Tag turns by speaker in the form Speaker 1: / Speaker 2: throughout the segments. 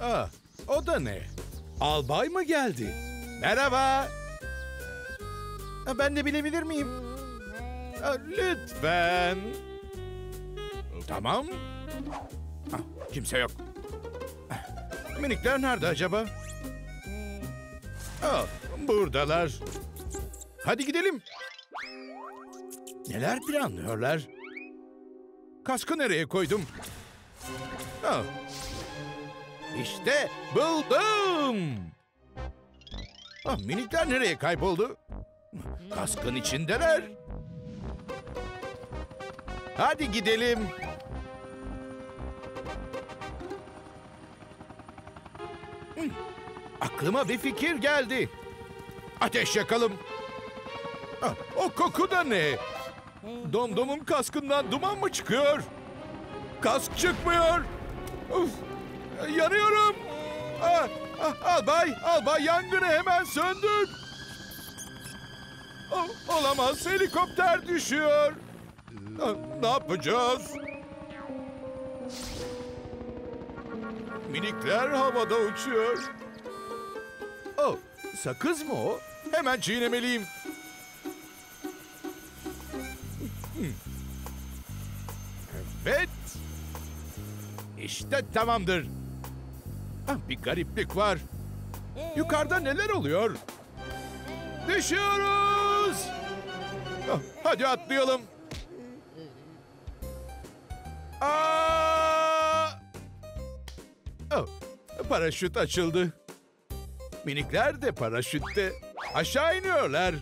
Speaker 1: Ah, o da ne? Albay mı geldi? Merhaba. Ben de bilebilir miyim? Lütfen. Tamam. Kimse yok. Minikler nerede acaba? Buradalar. Hadi gidelim. Neler planlıyorlar? Kaskı nereye koydum? İşte buldum. Minikler nereye kayboldu? Kaskın içindeler. Hadi gidelim. Aklıma bir fikir geldi. Ateş yakalım. O koku da ne? Domdom'un kaskından duman mı çıkıyor? Kask çıkmıyor. Uf, yanıyorum. Albay yangını hemen söndür. Olamaz, helikopter düşüyor. Ne yapacağız? Minikler havada uçuyor. Sakız mı o? Hemen çiğnemeliyim. Evet. İşte tamamdır. Bir gariplik var. Yukarıda neler oluyor? Düşüyoruz. Hadi atlayalım. Paraşüt açıldı. Minikler de paraşütte. Aşağı iniyorlar.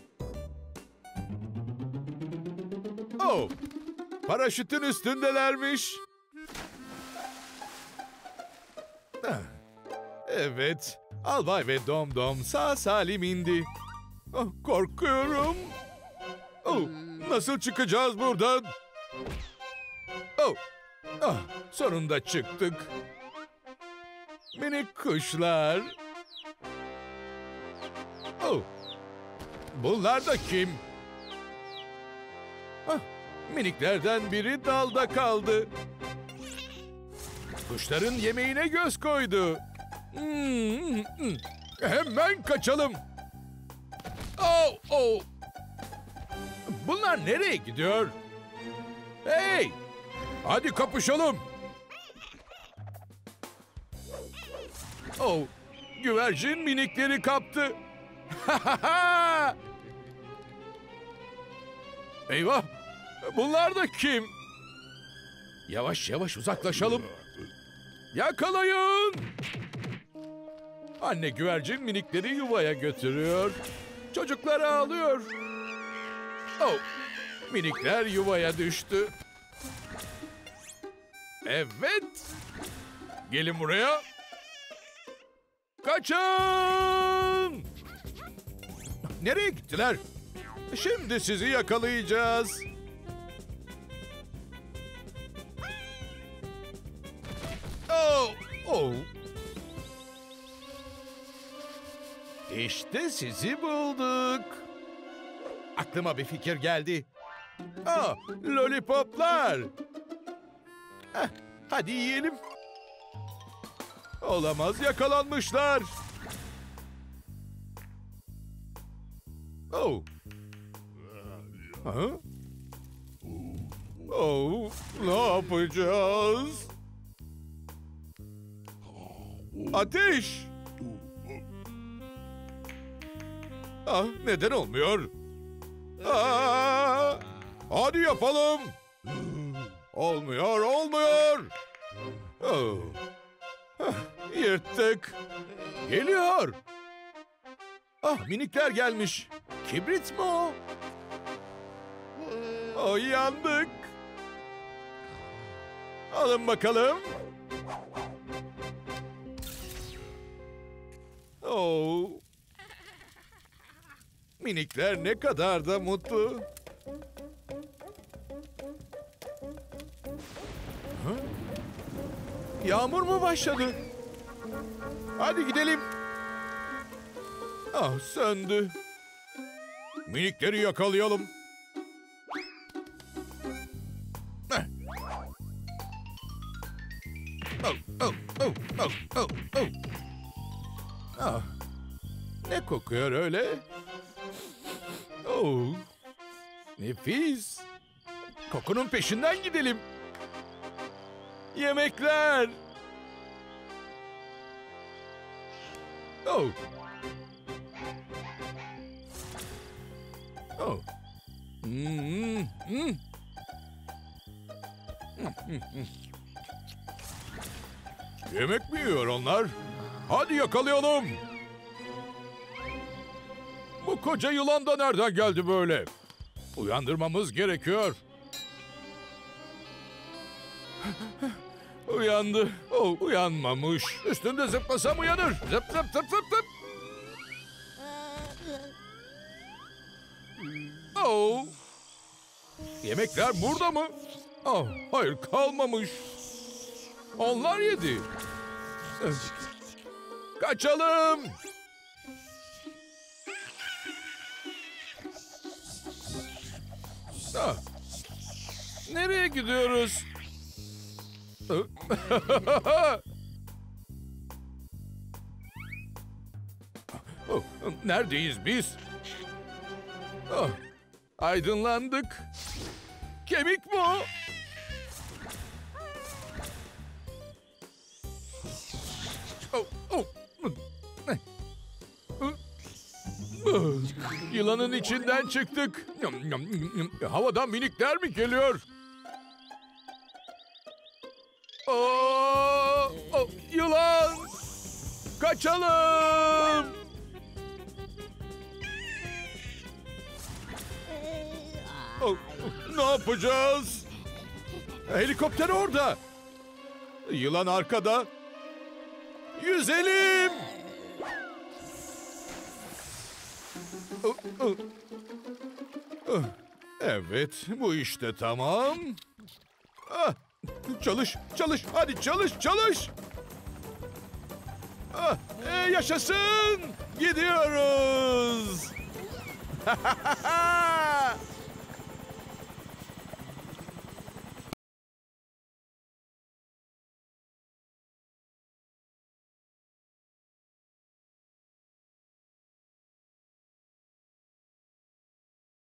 Speaker 1: Paraşütün üstündelermiş. Evet. Albay ve Domdom sağ salim indi. Korkuyorum. Nasıl çıkacağız buradan? Sonunda çıktık. Minik kuşlar. Bunlar da kim? Miniklerden biri dalda kaldı. Kuşların yemeğine göz koydu. Hemen kaçalım. Bunlar nereye gidiyor? Hey! Hadi kapışalım. Güvercin minikleri kaptı. Eyvah! Bunlar da kim? Yavaş yavaş uzaklaşalım. Yakalayın! Anne güvercin minikleri yuvaya götürüyor. Çocuklar ağlıyor. Minikler yuvaya düştü. Evet. Gelin buraya. Kaçın! Nereye gittiler? Şimdi sizi yakalayacağız. İşte sizi bulduk. Aklıma bir fikir geldi. Lollipoplar. Hadi yiyelim. Olamaz, yakalanmışlar. Ne yapacağız? Ateş! Neden olmuyor? Hadi yapalım. Olmuyor. Yırttık. Geliyor. Minikler gelmiş. Kibrit mi o? Yandık. Alın bakalım. Minikler ne kadar da mutlu. Yağmur mu başladı? Hadi gidelim. Söndü. Minikleri yakalayalım. Oh, oh, oh. Ah, ne kokuyor öyle? Oh, nefis. Kokunun peşinden gidelim. Yemekler. Oh. Oh. Hmm, hmm. Yemek mi yiyor onlar? Hadi yakalayalım. Bu koca yılan da nereden geldi böyle? Uyandırmamız gerekiyor. Uyandı. Oh, uyanmamış. Üstünde zıplasam uyanır. Zıp zıp zıp zıp zıp. Oh. Yemekler burada mı? Oh, hayır kalmamış. Onlar yedi. Kaçalım. Ah. Nereye gidiyoruz? Oh, neredeyiz biz? Oh, aydınlandık. Kemik mi o? Oh, oh. Yılanın içinden çıktık. Havadan minikler mi geliyor? Oh, oh, yılan! Kaçalım! Oh, ne yapacağız? Helikopter orada. Yılan arkada. Yüzelim! Oh, oh. Oh, evet, bu işte tamam. Ah, çalış, çalış, hadi çalış, çalış. Ah, yaşasın! Gidiyoruz!